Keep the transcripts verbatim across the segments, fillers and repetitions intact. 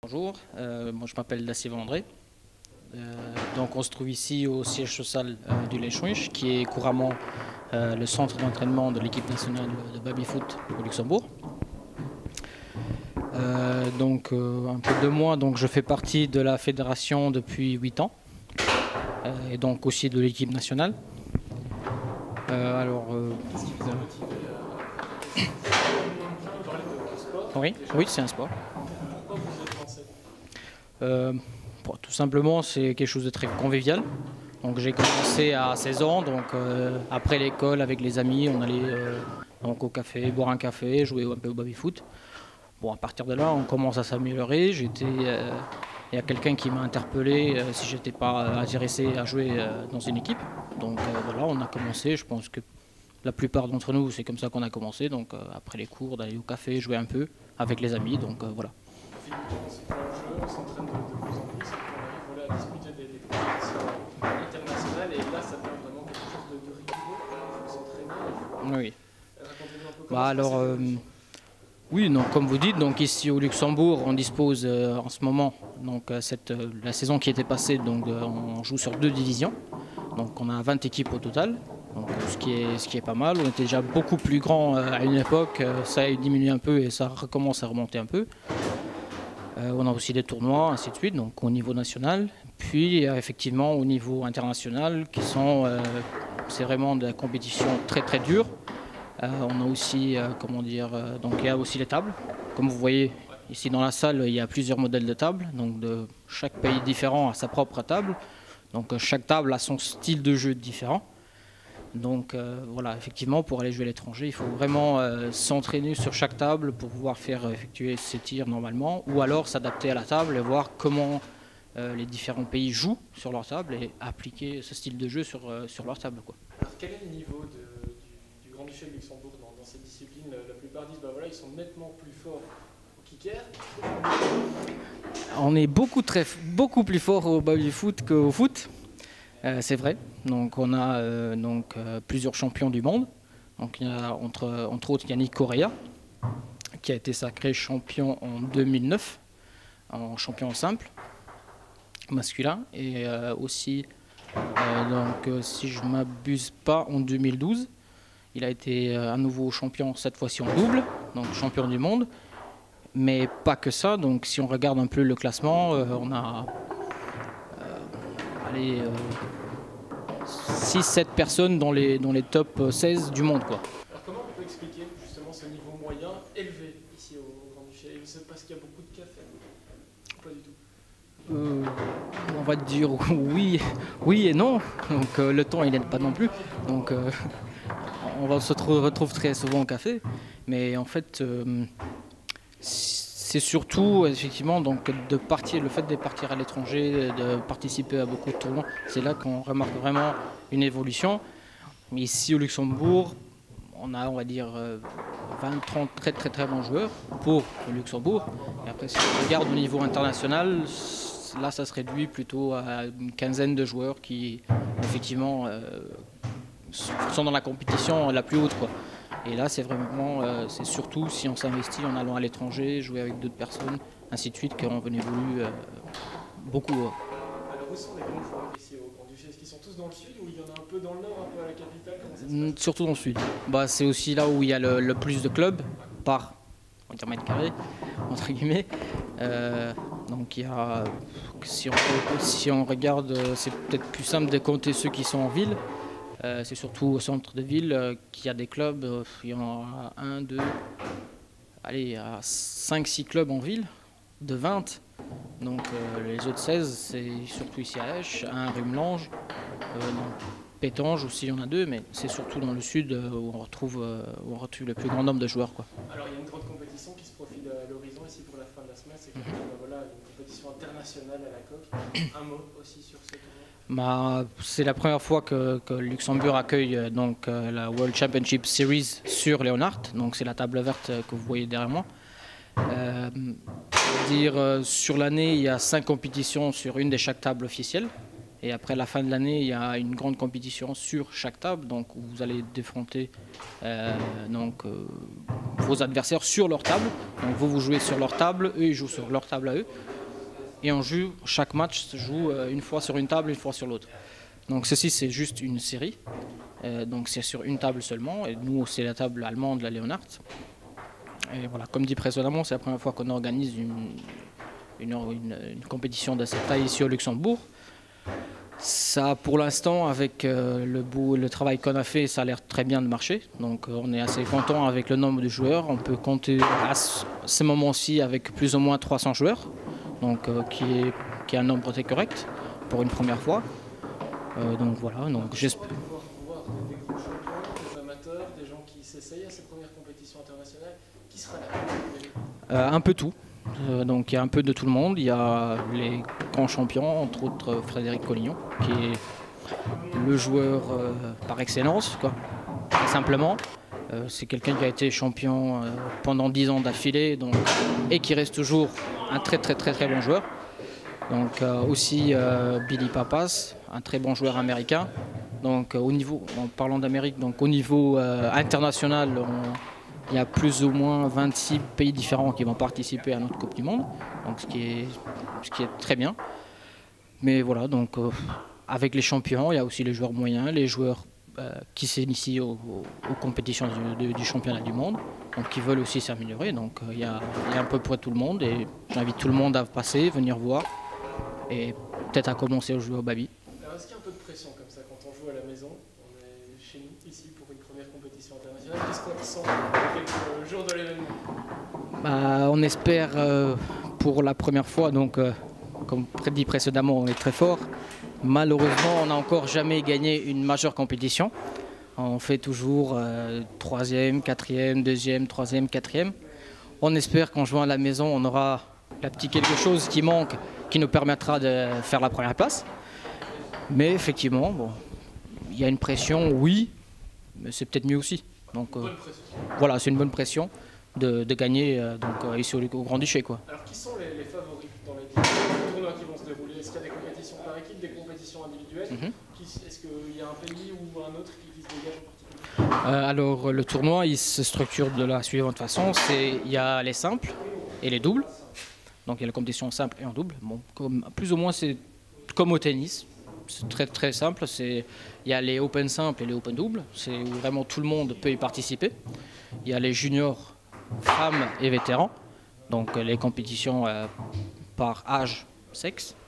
Bonjour, euh, moi je m'appelle Dacier André. Euh, donc on se trouve ici au siège social euh, du Lechouinch, qui est couramment euh, le centre d'entraînement de l'équipe nationale de baby-foot au Luxembourg. Euh, donc euh, un peu de moi, donc je fais partie de la fédération depuis huit ans euh, et donc aussi de l'équipe nationale. Euh, alors, euh, oui, oui, c'est un sport. Pourquoi vous êtes lancé? Euh, bon, tout simplement, c'est quelque chose de très convivial. Donc j'ai commencé à seize ans, donc euh, après l'école avec les amis, on allait euh, donc au café, boire un café, jouer un peu au baby-foot. Bon, à partir de là, on commence à s'améliorer. J'étais, euh, il y a quelqu'un qui m'a interpellé euh, si j'étais pas intéressé à jouer euh, dans une équipe. Donc euh, voilà, on a commencé. Je pense que la plupart d'entre nous, c'est comme ça qu'on a commencé. Donc euh, après les cours, d'aller au café, jouer un peu avec les amis. Donc euh, voilà. Au fil du temps, c'est pas un jeu, on s'entraîne de, de plus en plus, et puis on arrive voilà, à disputer des, des compétitions internationales, et là, ça devient vraiment quelque chose de, de rigoureux. Il faut s'entraîner. Faut... Oui. Racontez-nous un peu comment Bah se alors, passe cette euh, évolution. oui, donc comme vous dites, donc ici au Luxembourg, on dispose euh, en ce moment, donc euh, cette, euh, la saison qui était passée, donc euh, on joue sur deux divisions. Donc on a vingt équipes au total, donc, euh, ce, qui est, ce qui est pas mal. On était déjà beaucoup plus grand euh, à une époque, euh, ça a diminué un peu et ça recommence à remonter un peu. Euh, on a aussi des tournois, ainsi de suite, donc au niveau national. Puis euh, effectivement au niveau international, qui sont, euh, c'est vraiment de la compétition très très dure. Euh, on a aussi, euh, comment dire, euh, donc il y a aussi les tables. Comme vous voyez ici dans la salle, il y a plusieurs modèles de tables. Donc de chaque pays différent a sa propre table. Donc euh, chaque table a son style de jeu différent. Donc euh, voilà, effectivement, pour aller jouer à l'étranger, il faut vraiment euh, s'entraîner sur chaque table pour pouvoir faire effectuer ses tirs normalement, ou alors s'adapter à la table et voir comment euh, les différents pays jouent sur leur table et appliquer ce style de jeu sur, euh, sur leur table, quoi. Alors, quel est le niveau de, du, du Grand-Duché de Luxembourg dans, dans cette discipline? La, la plupart disent bah voilà, ils sont nettement plus forts au kicker. On est beaucoup, très, beaucoup plus fort au baby-foot qu'au foot, euh, c'est vrai. Donc on a euh, donc, euh, plusieurs champions du monde. Donc, il y a entre, entre autres Yannick Correa, qui a été sacré champion en deux mille neuf, en champion simple, masculin. Et euh, aussi, euh, donc, euh, si je ne m'abuse pas, en deux mille douze, il a été euh, à nouveau champion, cette fois-ci en double, donc champion du monde. Mais pas que ça, donc si on regarde un peu le classement, euh, on a euh, allez, euh, six sept personnes dans les, dans les top seize du monde, quoi. Alors, comment on peut expliquer justement ce niveau moyen élevé ici au Grand-Duché? C'est parce qu'il y a beaucoup de café? Pas du tout. Euh, on va dire oui, oui et non. Donc euh, le temps il n'aide pas non plus. Donc euh, on va se retrouve très souvent au café, mais en fait euh, c'est surtout effectivement donc de partir, le fait de partir à l'étranger, de participer à beaucoup de tournois, c'est là qu'on remarque vraiment une évolution. Mais ici au Luxembourg, on a, on va dire, vingt trente très très très bons joueurs pour le Luxembourg. Et après, si on regarde au niveau international, là, ça se réduit plutôt à une quinzaine de joueurs qui, effectivement, euh, sont dans la compétition la plus haute, quoi. Et là, c'est vraiment, euh, c'est surtout si on s'investit en allant à l'étranger, jouer avec d'autres personnes, ainsi de suite, qu'on évolue euh, beaucoup. Euh. Alors, où sont les bons joueurs ici au Grand-Duché? Est-ce qu'ils sont tous dans le sud ou il y en a un peu dans le nord, un peu à la capitale? Comment ça se passe? Surtout dans le sud. Bah, c'est aussi là où il y a le, le plus de clubs par on va dire mètre carré, entre guillemets. Euh, donc il y a, si on, si on regarde, c'est peut-être plus simple de compter ceux qui sont en ville. Euh, c'est surtout au centre de ville euh, qu'il y a des clubs. Euh, il y en a un, deux, allez, il y a cinq six clubs en ville, de vingt. Donc euh, les autres seize, c'est surtout ici à Esch, un à Rumelange, euh, Pétange aussi, il y en a deux, mais c'est surtout dans le sud euh, où on retrouve, euh, où on retrouve le plus grand nombre de joueurs, quoi. Alors il y a une grande compétition qui se profile à l'horizon ici pour la fin de la semaine, c'est quand même euh, voilà, une compétition internationale à la coque. Un mot aussi sur ce tournoi? Bah, c'est la première fois que, que Luxembourg accueille euh, donc, euh, la World Championship Series sur Leonhardt, donc c'est la table verte que vous voyez derrière moi. Euh, dire, euh, sur l'année, il y a cinq compétitions sur une des chaque tables officielles. Et après la fin de l'année, il y a une grande compétition sur chaque table, donc où vous allez défronter euh, donc, euh, vos adversaires sur leur table. Donc vous, vous jouez sur leur table, eux ils jouent sur leur table à eux. Et on joue, chaque match se joue euh, une fois sur une table, une fois sur l'autre. Donc ceci c'est juste une série, euh, donc c'est sur une table seulement, et nous c'est la table allemande, la Leonhardt. Et voilà, comme dit précédemment, c'est la première fois qu'on organise une, une, une, une compétition de cette taille ici au Luxembourg. Ça, pour l'instant, avec euh, le, bout, le travail qu'on a fait, ça a l'air très bien de marcher. Donc euh, on est assez content avec le nombre de joueurs. On peut compter à ce moment-ci avec plus ou moins trois cents joueurs, donc euh, qui, est, qui est un nombre très correct pour une première fois. Euh, donc voilà, donc j'espère. Voir des grands champions, des amateurs, des gens qui s'essayent à ces premières compétitions internationales, qui sera là? euh, Un peu tout. Euh, donc il y a un peu de tout le monde. Il y a les grands champions, entre autres Frédéric Collignon, qui est le joueur euh, par excellence, quoi. Très simplement. Euh, c'est quelqu'un qui a été champion euh, pendant dix ans d'affilée, donc, et qui reste toujours un très très très très bon joueur. Donc euh, aussi euh, Billy Pappas, un très bon joueur américain. Donc euh, au niveau, en parlant d'Amérique, donc au niveau euh, international, on, il y a plus ou moins vingt-six pays différents qui vont participer à notre Coupe du Monde, donc ce qui est, ce qui est très bien. Mais voilà, donc euh, avec les champions, il y a aussi les joueurs moyens, les joueurs euh, qui s'initient aux, aux compétitions du, du championnat du monde, donc qui veulent aussi s'améliorer. Donc euh, il y a, il y a un peu pour tout le monde et j'invite tout le monde à passer, venir voir. Et peut-être à commencer à jouer au baby. Alors est-ce qu'il y a un peu de pression comme ça quand on joue à la maison? On est chez nous ici pour une première compétition internationale. Qu'est-ce qu'on ressent quelques jours de l'événement? Bah, on espère euh, pour la première fois, donc euh, comme dit précédemment, on est très fort. Malheureusement, on n'a encore jamais gagné une majeure compétition. On fait toujours euh, troisième, quatrième, deuxième, troisième, quatrième. On espère qu'en jouant à la maison, on aura la petite quelque chose qui manque, qui nous permettra de faire la première place. Mais effectivement, bon, il y a une pression, oui, mais c'est peut-être mieux aussi. Donc euh, voilà, c'est une bonne pression de, de gagner euh, donc, euh, ici au, au Grand-Duché, quoi. Alors qui sont les, les favoris dans les tournois qui vont se dérouler? Est-ce qu'il y a des compétitions par équipe, des compétitions individuelles? Mm-hmm. Est-ce qu'il y a un pays ou un autre qui, qui se dégage en particulier? euh, Alors le tournoi, il se structure de la suivante façon. Il y a les simples et les doubles. Donc il y a la compétition simple et en double. Bon, comme, plus ou moins c'est comme au tennis. C'est très très simple. Il y a les open simples et les open doubles. C'est où vraiment tout le monde peut y participer. Il y a les juniors, femmes et vétérans. Donc les compétitions euh, par âge, sexe.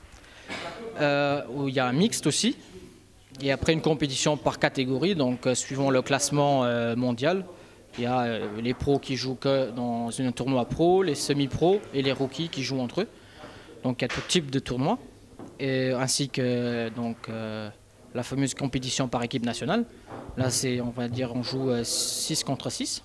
Euh, où il y a un mixte aussi. Et après une compétition par catégorie, donc euh, suivant le classement euh, mondial. Il y a euh, les pros qui jouent que dans un tournoi pro, les semi-pros et les rookies qui jouent entre eux. Donc il y a tout type de tournois, et, ainsi que donc, euh, la fameuse compétition par équipe nationale. Là, c'est, on va dire, on joue euh, six contre six.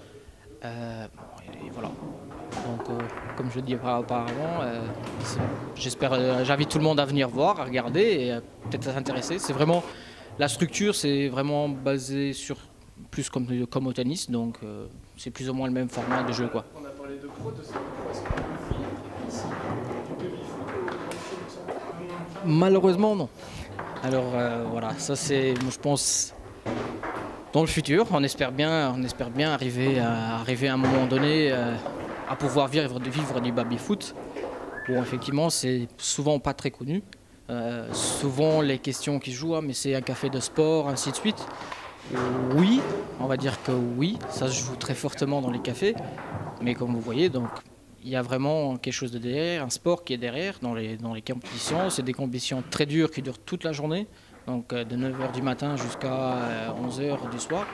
Euh, et voilà. Donc, euh, comme je le disais auparavant, euh, j'espère, euh, j'invite tout le monde à venir voir, à regarder et euh, peut-être à s'intéresser. C'est vraiment, la structure, c'est vraiment basé sur plus comme, comme au tennis, donc euh, c'est plus ou moins le même format de jeu, quoi. On a parlé de pro, de ce pro, est-ce qu'on peut vivre ici du baby-foot au Malheureusement, non. Alors euh, voilà, ça c'est, je pense, dans le futur, on espère bien, on espère bien arriver à, arriver à un moment donné euh, à pouvoir vivre, vivre du baby-foot. Bon, effectivement, c'est souvent pas très connu. Euh, souvent, les questions qui jouent, hein, mais c'est un café de sport, ainsi de suite. Oui, on va dire que oui, ça se joue très fortement dans les cafés, mais comme vous voyez, donc il y a vraiment quelque chose de derrière, un sport qui est derrière dans les, dans les compétitions. C'est des compétitions très dures qui durent toute la journée, donc de neuf heures du matin jusqu'à onze heures du soir.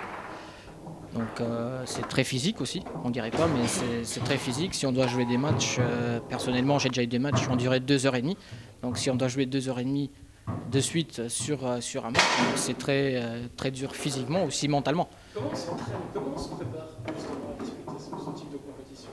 Donc euh, c'est très physique aussi, on dirait pas, mais c'est très physique. Si on doit jouer des matchs, euh, personnellement j'ai déjà eu des matchs qui ont duré deux heures trente, donc si on doit jouer deux heures trente de suite sur, sur un match, c'est très, euh, très dur physiquement, aussi mentalement. Comment on s'entraîne, comment on se prépare justement à disputer ce, ce type de compétition?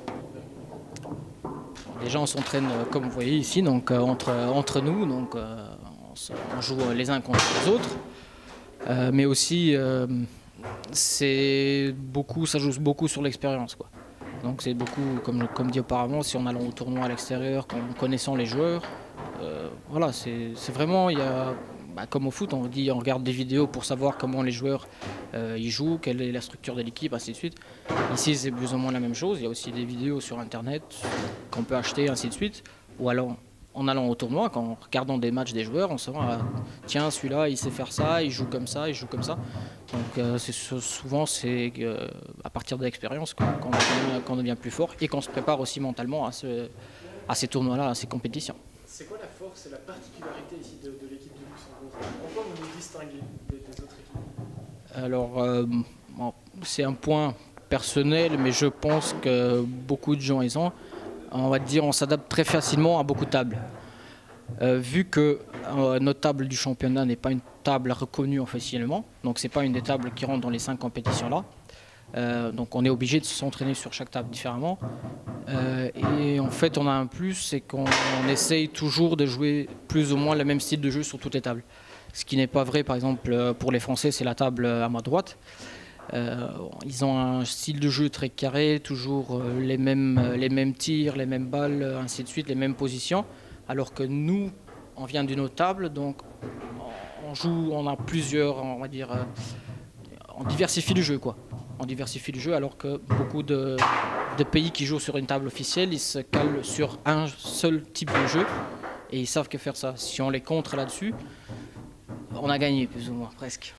Déjà on s'entraîne comme vous voyez ici, donc euh, entre, entre nous, donc euh, on, on joue les uns contre les autres, euh, mais aussi euh, c'est beaucoup, ça joue beaucoup sur l'expérience, quoi. Donc c'est beaucoup, comme, comme dit auparavant, si on allant au tournoi à l'extérieur, en connaissant les joueurs, euh, voilà, c'est vraiment, il y a, bah, comme au foot, on dit, on regarde des vidéos pour savoir comment les joueurs euh, y jouent, quelle est la structure de l'équipe, ainsi de suite. Ici, c'est plus ou moins la même chose. Il y a aussi des vidéos sur Internet qu'on peut acheter, ainsi de suite. Ou alors, en allant au tournoi, en regardant des matchs des joueurs, on se dit, ah, tiens, celui-là, il sait faire ça, il joue comme ça, il joue comme ça. Donc, euh, souvent, c'est euh, à partir de l'expérience qu'on qu devient, qu'on devient plus fort et qu'on se prépare aussi mentalement à, ce, à ces tournois-là, à ces compétitions. C'est quoi la force et la particularité ici de, de l'équipe de Luxembourg? Pourquoi vous vous distinguez des, des autres équipes? Alors, euh, bon, c'est un point personnel, mais je pense que beaucoup de gens ils ont. On va dire, on s'adapte très facilement à beaucoup de tables. Euh, vu que euh, notre table du championnat n'est pas une table reconnue officiellement, donc c'est pas une des tables qui rentre dans les cinq compétitions là. Euh, donc on est obligé de s'entraîner sur chaque table différemment. Euh, et en fait, on a un plus, c'est qu'on essaye toujours de jouer plus ou moins le même style de jeu sur toutes les tables. Ce qui n'est pas vrai, par exemple, pour les Français, c'est la table à ma droite. Euh, ils ont un style de jeu très carré, toujours les mêmes, les mêmes tirs, les mêmes balles, ainsi de suite, les mêmes positions. Alors que nous, on vient d'une autre table, donc on joue, on a plusieurs, on va dire, on diversifie le jeu, quoi. On diversifie le jeu, alors que beaucoup de, de pays qui jouent sur une table officielle, ils se calent sur un seul type de jeu et ils savent que faire ça. Si on les contre là-dessus, on a gagné plus ou moins, presque.